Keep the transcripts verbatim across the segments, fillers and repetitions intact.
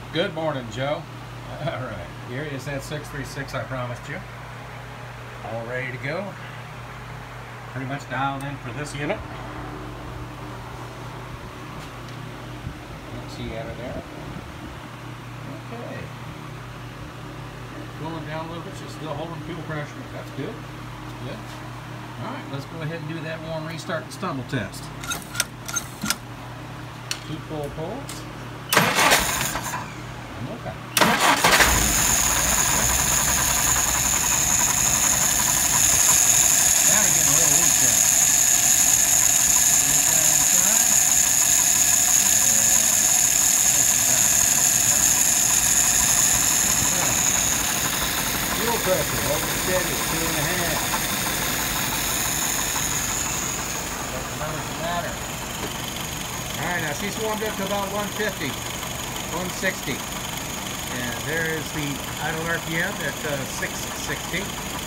Good morning, Joe. All right, here is that six three six I promised you. All ready to go. Pretty much dialed in for this unit. Let's see out of there. Okay. Cooling down a little bit, just still holding fuel pressure. That's good. That's good. All right, let's go ahead and do that warm restart and stumble test. Two full pulls. Okay. Now we're getting a little leak there. Leak down inside. Yeah. Fuel pressure, holding steady at two and a half. Let the numbers matter. Alright, now she's warmed up to about one fifty, one sixty. And there is the idle R P M at uh, six sixty.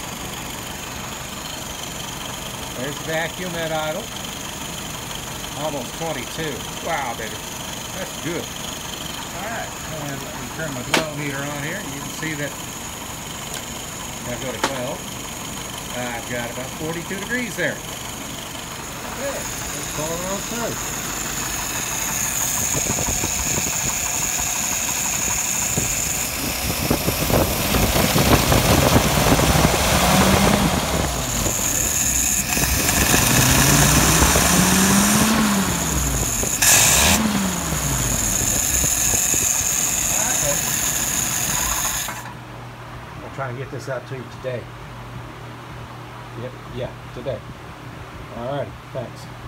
There's the vacuum at idle. Almost twenty-two. Wow, baby. That's good. Alright, go ahead and let me turn my dwell meter on here. You can see that I go to twelve. I've got about forty-two degrees there. Okay, let's call it on through. Trying to get this out to you today. Yep, yeah, today. Alrighty, thanks.